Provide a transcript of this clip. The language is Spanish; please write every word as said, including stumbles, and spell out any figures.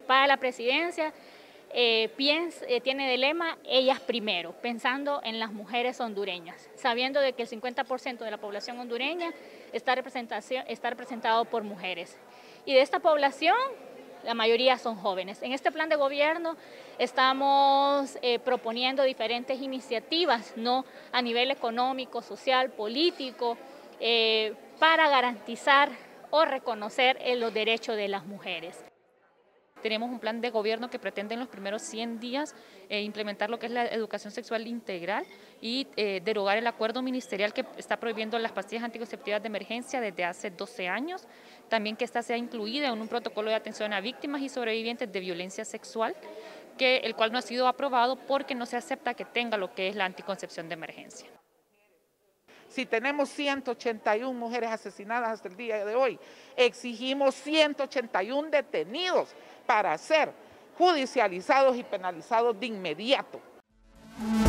para la presidencia eh, piensa, eh, tiene de lema ellas primero, pensando en las mujeres hondureñas, sabiendo de que el cincuenta por ciento de la población hondureña está, está representado por mujeres. Y de esta población, la mayoría son jóvenes. En este plan de gobierno estamos eh, proponiendo diferentes iniciativas, ¿no? A nivel económico, social, político, eh, para garantizar o reconocer eh, los derechos de las mujeres. Tenemos un plan de gobierno que pretende en los primeros cien días eh, implementar lo que es la educación sexual integral y eh, derogar el acuerdo ministerial que está prohibiendo las pastillas anticonceptivas de emergencia desde hace doce años. También que esta sea incluida en un protocolo de atención a víctimas y sobrevivientes de violencia sexual, que, el cual no ha sido aprobado porque no se acepta que tenga lo que es la anticoncepción de emergencia. Si tenemos ciento ochenta y una mujeres asesinadas hasta el día de hoy, exigimos ciento ochenta y uno detenidos para ser judicializados y penalizados de inmediato.